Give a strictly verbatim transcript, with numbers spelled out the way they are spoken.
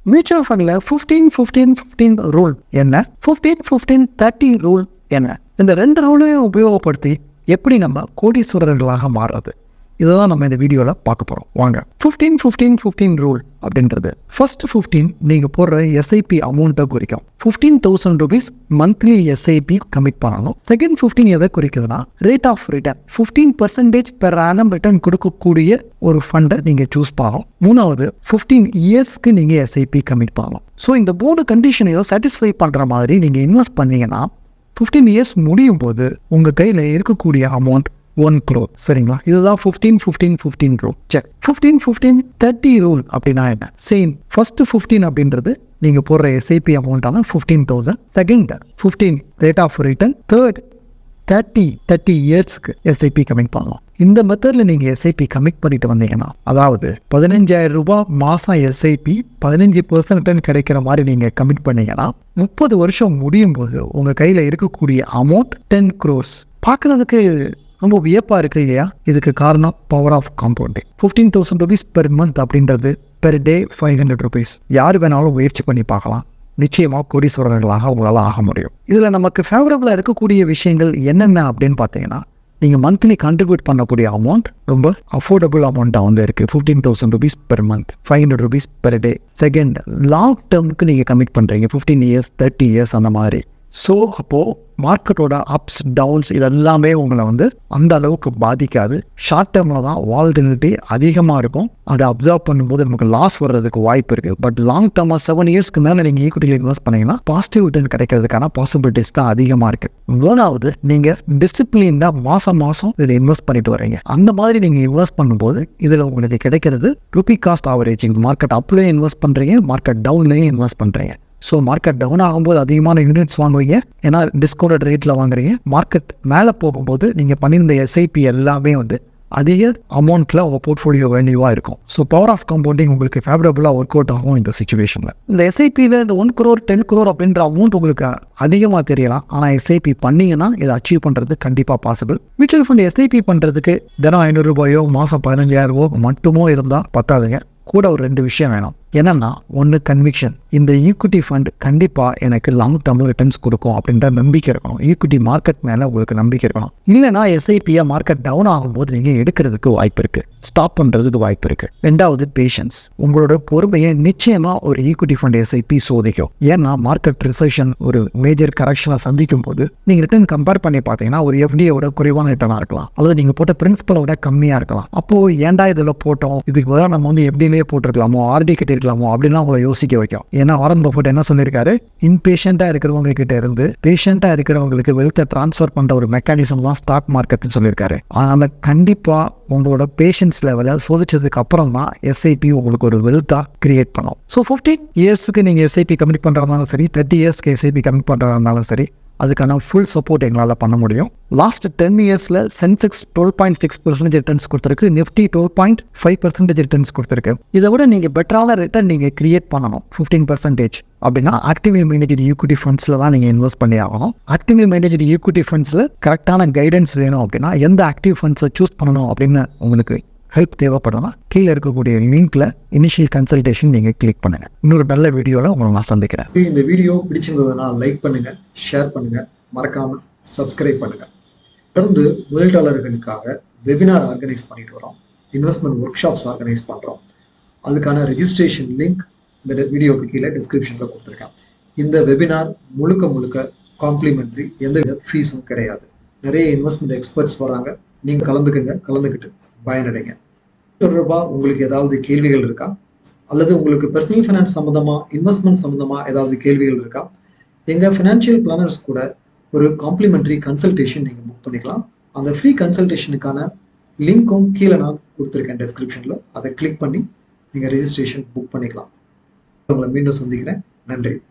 Mutual ஃபண்டில் fifteen fifteen fifteen rule என்ன, fifteen fifteen thirty rule என்ன, இந்த ரெண்டு ரூலையும் உபயோகப்படுத்தி எப்படி நம்ம கோடீஸ்வரர்களாக மாறுறது, இதை தான் நம்ம இந்த வீடியோவில் பார்க்க போகிறோம். வாங்க. ஃபிஃப்டீன் ஃபிஃப்டீன் ஃபிஃப்டீன் ரூல் அப்படின்றது ஃபர்ஸ்ட் ஃபிஃப்டீன் நீங்கள் போடுற எஸ்ஐபி அமௌண்ட்டை குறிக்கும். Fifteen thousand rupees monthly SIP commit பண்ணணும். செகண்ட் ஃபிஃப்டீன் எதை குறிக்குதுன்னா rate of return, fifteen percentage per annum return கொடுக்கக்கூடிய ஒரு ஃபண்டை நீங்கள் சூஸ் பண்ணணும். மூணாவது ஃபிஃப்டீன் இயர்ஸ்க்கு நீங்கள் எஸ்ஐபி கமிட் பண்ணணும். ஸோ இந்த மூணு கண்டிஷனையும் சாட்டிஸ்ஃபை பண்ணுற மாதிரி நீங்கள் இன்வெஸ்ட் பண்ணீங்கன்னா ஃபிஃப்டீன் இயர்ஸ் முடியும் போது உங்கள் கையில் இருக்கக்கூடிய அமௌண்ட் ஒன் க்ரோர். சரிங்களா? இதுதான் ஃபிஃப்டீன் ஃபிஃப்டீன் ஃபிஃப்டீன் ரூல். Check. Fifteen fifteen thirty rule அப்படின்னா என்ன? சேம். ஃபர்ஸ்ட் ஃபிஃப்டீன் அப்படின்றது நீங்கள் போடுற எஸ்ஐபி அமௌண்ட்டான fifteen thousand. Second fifteen rate of return. Third thirty thirty இயர்ஸ்க்கு எஸ்ஐபி கமிட் பண்ணலாம். இந்த மெத்தடில் நீங்கள் எஸ்ஐபி கமிட் பண்ணிட்டு வந்தீங்கன்னா, அதாவது பதினஞ்சாயிரம் ரூபாய் மாதம் எஸ்ஐபி பதினஞ்சு பர்சன்ட் ரிட்டர்ன் கிடைக்கிற மாதிரி நீங்கள் கமிட் பண்ணீங்கன்னா முப்பது வருஷம் முடியும் போது உங்கள் கையில் இருக்கக்கூடிய அமௌண்ட் டென் க்ரோர்ஸ். பார்க்குறதுக்கு ரொம்ப வியப்பாக இருக்கு இல்லையா? இதுக்கு காரணம் பவர் ஆஃப் காம்பவுண்டிங். Fifteen thousand rupees per month அப்படின்றது per day five hundred rupees. யார் வேணாலும் முயற்சி பண்ணி பார்க்கலாம். நிச்சயமாக கோடீஸ்வரர்களாக உங்களால் ஆக முடியும். இதில் நமக்கு ஃபேவரபுளாக இருக்கக்கூடிய விஷயங்கள் என்னென்ன அப்படின்னு பார்த்தீங்கன்னா, நீங்கள் மந்த்லி கான்ட்ரிபியூட் பண்ணக்கூடிய அமௌண்ட் ரொம்ப அஃபோர்டபுள் அமௌண்ட்டாக வந்து இருக்குது. Fifteen thousand rupees per month, five hundred rupees per day. Second, long டேர்முக்கு நீங்கள் கமிட் பண்ணுறீங்க, ஃபிஃப்டீன் இயர்ஸ் தேர்ட்டி இயர்ஸ் அந்த மாதிரி. ஸோ அப்போது மார்க்கெட்டோட அப்ஸ் டவுன்ஸ் இதெல்லாமே உங்களை வந்து அந்த அளவுக்கு பாதிக்காது. ஷார்ட் டேர்மில் தான் வாலட்டிலிட்டி அதிகமாக இருக்கும். அதை அப்சர்வ் பண்ணும்போது நமக்கு லாஸ் வர்றதுக்கு வாய்ப்பு இருக்குது. பட் லாங் டேர்மாக செவன் இயர்ஸ்க்கு மேலே நீங்கள் ஈக்விட்டியில் இன்வெஸ்ட் பண்ணிங்கன்னா பாசிட்டிவ் ரிட்டர்ன் கிடைக்கிறதுக்கான பாசிபிலிட்டிஸ் தான் அதிகமாக இருக்குது. மூணாவது, நீங்கள் டிசிப்ளின்டாக மாதம் மாதம் இதில் இன்வெஸ்ட் பண்ணிட்டு வரீங்க. அந்த மாதிரி நீங்கள் இன்வெஸ்ட் பண்ணும்போது இதில் உங்களுக்கு கிடைக்கிறது ருபி காஸ்ட் ஆவரேஜிங். மார்க்கெட் அப்லேயும் இன்வெஸ்ட் பண்ணுறீங்க, மார்க்கெட் டவுன்லேயும் இன்வெஸ்ட் பண்ணுறீங்க. ஸோ மார்க்கெட் டவுன் ஆகும்போது அதிகமான யூனிட்ஸ் வாங்குவீங்க, ஏன்னா டிஸ்கவுண்டட் ரேட்டில் வாங்குறீங்க. மார்க்கெட் மேலே போகும்போது நீங்கள் பண்ணியிருந்த எஸ்ஐபி எல்லாமே வந்து அதிக அமௌண்ட்டில் உங்கள் போர்ட்ஃபோலியோ வேல்யூவாக இருக்கும். ஸோ பவர் ஆஃப் காம்பவுண்டிங் உங்களுக்கு ஃபேவரபுளாக ஒர்க் அவுட் ஆகும் இந்த சுச்சுவேஷனில். இந்த எஸ்ஐபியில் இந்த ஒன் க்ரோர் டென் க்ரோர் அப்படின்ற அமௌண்ட் உங்களுக்கு அதிகமாக தெரியலாம். ஆனால் எஸ்ஐபி பண்ணிங்கன்னா இதை அச்சீவ் பண்ணுறது கண்டிப்பாக பாசிபிள். மியூச்சுவல் ஃபண்ட் எஸ்ஐபி பண்ணுறதுக்கு தினம் ஐநூறு ரூபாயோ மாதம் பதினஞ்சாயிரம் ரூபாயோ மட்டுமோ இருந்தால் பத்தாதுங்க. கூட ஒரு ரெண்டு விஷயம் வேணும். என்னன்னா, ஒன்று கன்விக்ஷன். இந்த ஈக்விட்டி ஃபண்ட் கண்டிப்பாக எனக்கு லாங் டேர்ம் ரிட்டர்ன்ஸ் கொடுக்கும் அப்படின்ற நம்பிக்கை இருக்கணும். ஈக்விட்டி மார்க்கெட் மேலே உங்களுக்கு நம்பிக்கை இருக்கணும். இல்லைனா எஸ்ஐபியை மார்க்கெட் டவுன் ஆகும்போது நீங்கள் எடுக்கிறதுக்கு வாய்ப்பு இருக்குது, ஸ்டாப் பண்ணுறதுக்கு வாய்ப்பு இருக்குது. ரெண்டாவது பேஷன்ஸ். உங்களோட பொறுமையை நிச்சயமாக ஒரு ஈக்விட்டி ஃபண்ட் எஸ்ஐபி சோதிக்கும். ஏன்னா மார்க்கெட் ரிசெஷன் ஒரு மேஜர் கரெக்ஷனை சந்திக்கும் போது நீங்கள் ரிட்டர்ன் கம்பேர் பண்ணி பார்த்தீங்கன்னா ஒரு எஃப்டியோட குறைவான ரிட்டர்னாக இருக்கலாம், அல்லது நீங்கள் போட்ட பிரின்சிபலை விட கம்மியாக இருக்கலாம். அப்போது ஏன்டா இதில் போட்டோம், இதுக்கு பதிலாக நம்ம வந்து எஃப்டிலேயே போட்டிருக்கலாமோ, ஆர்டி கிட்ட இருக்கலாமோ அப்படின்லாம் உங்களை யோசிக்க வைக்கும். ஏன்னா வாரன் பஃபெட் என்ன சொல்லியிருக்காரு, இன்பேஷண்டாக இருக்கிறவங்க கிட்ட இருந்து பேஷண்டாக இருக்கிறவங்களுக்கு வெல்த்தை டிரான்ஸ்ஃபர் பண்ணுற ஒரு மெக்கானிசம் தான் ஸ்டாக் மார்க்கெட்னு சொல்லியிருக்காரு. அதனால் கண்டிப்பாக உங்களோட பேஷன்ஸ் லெவலை சோதிச்சதுக்கு அப்புறம் தான் எஸ்ஐபி உங்களுக்கு ஒரு வெல்த்தாக கிரியேட் பண்ணும். ஸோ ஃபிஃப்டீன் இயர்ஸுக்கு நீங்கள் எஸ்ஐபி கமிட் பண்ணுறதுனாலும் சரி, தேர்ட்டி இயர்ஸ்க்கு எஸ்ஐபி கமிட் பண்ணுறதுனாலும் சரி, அதுக்கான ஃபுல் சப்போர்ட் எங்களால் பண்ண முடியும். லாஸ்ட் டென் இயர்ஸில் Sensex twelve point six percentage returns கொடுத்துருக்கு, Nifty twelve point five percentage returns கொடுத்துருக்கு. இதை விட நீங்கள் பெட்டரான ரிட்டர்ன் நீங்கள் கிரியேட் பண்ணணும். ஃபிஃப்டீன் பர்சன்டேஜ் அப்படின்னா ஆக்டிவ்லி மேனேஜ்டு ஈக்விட்டி ஃபண்ட்ஸில் தான் நீங்கள் இன்வெஸ்ட் பண்ணி ஆகணும். ஆக்டிவ்லி மேனேஜ்டு ஈக்விட்டி ஃபண்ட்ஸில் கரெக்டான கைடன்ஸ் வேணும் அப்படின்னா எந்த ஆக்டிவ் ஃபண்ட்ஸை சூஸ் பண்ணணும் அப்படின்னு உங்களுக்கு ஹெல்ப் தேவைப்படுதுன்னா கீழே இருக்கக்கூடிய லிங்க்ல இனிஷியல் கன்சல்டேஷன் நீங்கள் கிளிக் பண்ணுங்க. இன்னொரு நல்ல வீடியோவில் உங்களை நான் சந்திக்கிறேன். இந்த வீடியோ பிடிச்சிருந்ததுன்னா லைக் பண்ணுங்க, ஷேர் பண்ணுங்க, மறக்காம சப்ஸ்கிரைப் பண்ணுங்க. தொடர்ந்து முதலீட்டாளர்களுக்காக வெபினார் ஆர்கனைஸ் பண்ணிட்டு வரோம், இன்வெஸ்ட்மெண்ட் ஒர்க் ஷாப்ஸ் ஆர்கனைஸ் பண்றோம். அதுக்கான ரெஜிஸ்ட்ரேஷன் லிங்க் இந்த வீடியோக்கு கீழே டிஸ்கிரிப்ஷன்ல கொடுத்துருக்கேன். இந்த வெபினார் முழுக்க முழுக்க காம்ப்ளிமெண்ட்ரி, எந்தவித ஃபீஸும் கிடையாது. நிறைய இன்வெஸ்ட்மெண்ட் எக்ஸ்பர்ட்ஸ் வராங்க, நீங்க கலந்துக்குங்க, கலந்துக்கிட்டு பயனடைங்க. தொடர்பாக உங்களுக்கு ஏதாவது கேள்விகள் இருக்கா, அல்லது உங்களுக்கு பர்சனல் ஃபைனான்ஸ் சம்மந்தமா, இன்வெஸ்ட்மெண்ட் சம்மந்தமா ஏதாவது கேள்விகள் இருக்கா, எங்கள் ஃபினான்ஷியல் பிளானர்ஸ் கூட ஒரு காம்ப்ளிமெண்ட்ரி கன்சல்டேஷன் நீங்கள் புக் பண்ணிக்கலாம். அந்த ஃப்ரீ கன்சல்டேஷனுக்கான லிங்க்கும் கீழே நான் கொடுத்துருக்கேன் டிஸ்கிரிப்ஷனில். அதை கிளிக் பண்ணி நீங்கள் ரெஜிஸ்ட்ரேஷன் புக் பண்ணிக்கலாம். உங்களை மீண்டும் சந்திக்கிறேன். நன்றி.